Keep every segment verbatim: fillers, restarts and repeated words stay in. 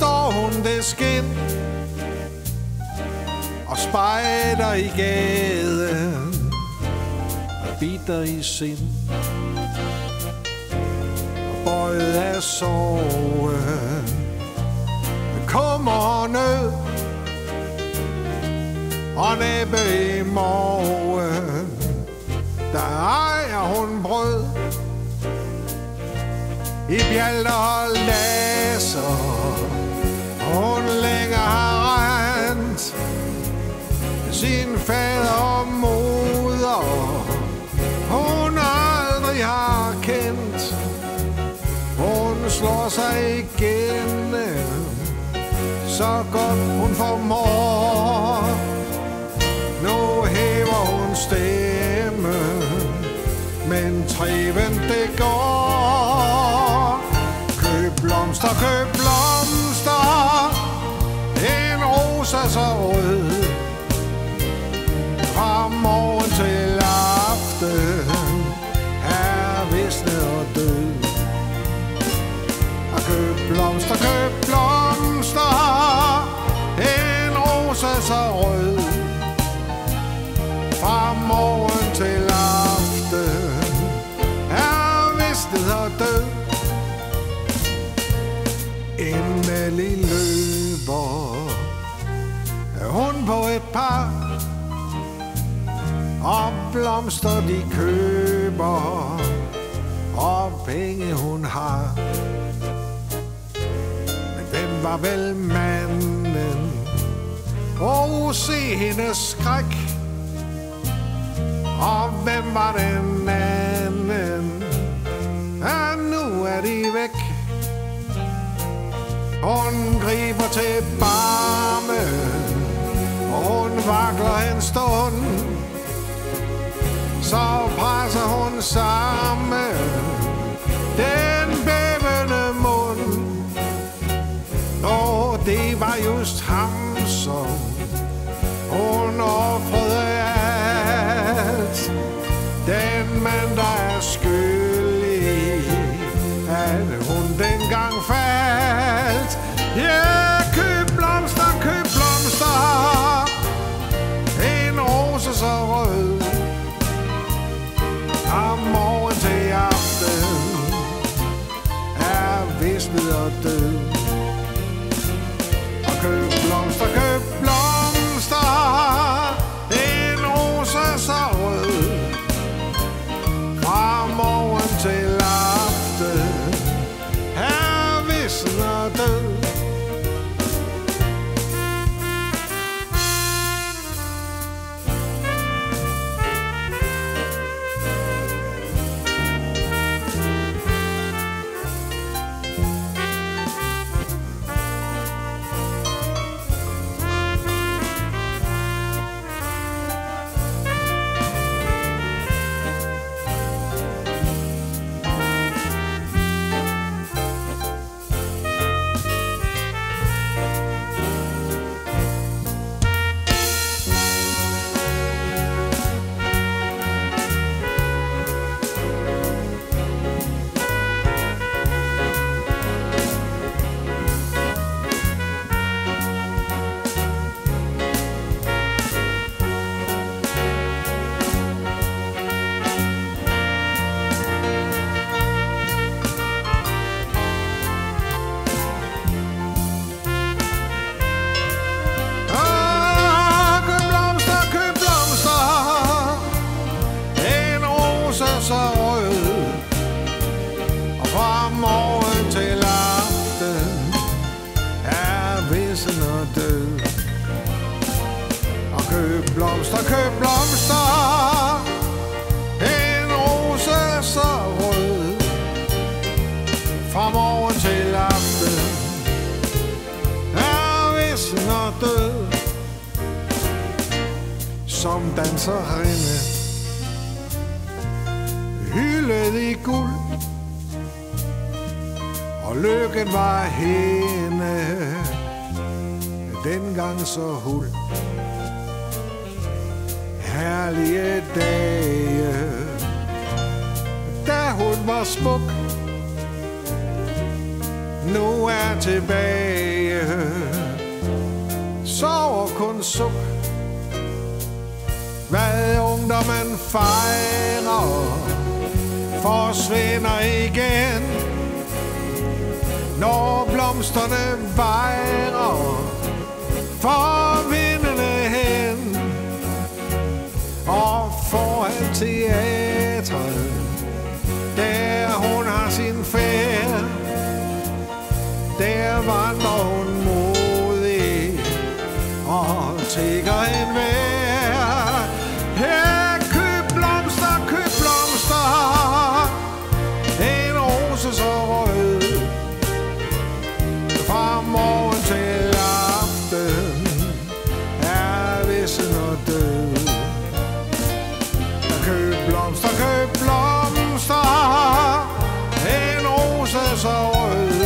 forstår hun det skin og spejder i gaden og bitter i sind og bøjet af sorgen, kommer og nød og næppe i morgen, der ejer hun brød i bjalter og laser. Hun længe har rent sin fader og moder, hun aldrig har kendt. Hun slår sig igennem så godt hun formår. Nu hæver hun stemme, men triven det går. Køb blomster, køb blomster, en rosa så rød. Fra morgen til aften er visnet og død. Og køb blomster, køb blomster, en rosa så rød. Fra morgen til aften er visnet og død. Endelig løber hun på et par, og blomster de køber, og penge hun har. Men hvem var vel manden? Og se hendes skræk. Og hvem var den anden? Ja, nu er de væk. Hun griber til barmen, og hun vakler en stund. Så presser hun sammen den bævende mund. Og det var just ham, som hun offrede alt. Den mand, der er skyldig, at hun dengang faldt. Ja, yeah, køb blomster, køb blomster, en rose så rød. Fra morgen til aften er visnet og død. Og køb blomster, køb blomster, en rose så rød. Fra morgen til aften er visnet og død. Blomster, køb blomster, en rose så rød. Fra morgen til aften er visnen og død. Som danserinde hyldet i guld, og lykken var hende dengang så huld. Herlige dage, da hun var smuk, nu er tilbage. jordens suk. Hvad ungdommen fejrer forsvinder igen, når blomsterne vejrer for vindene hen. Og foran teatret, der hun har sin færd, der vandrer hun modig og tigger en vær. Her, køb blomster, køb blomster, en rose så rød, fra morgen til aften er vissen og død. Køb blomster, køb blomster, en rose så rød,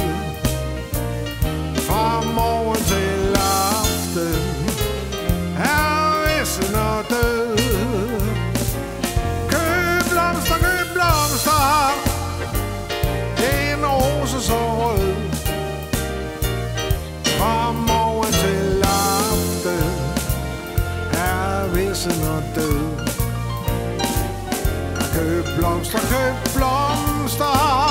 fra morgen til aften er vissen og død. Køb blomster, køb blomster, en rose så rød, fra morgen til aften er vissen og død. Køb blomster, køb blomster.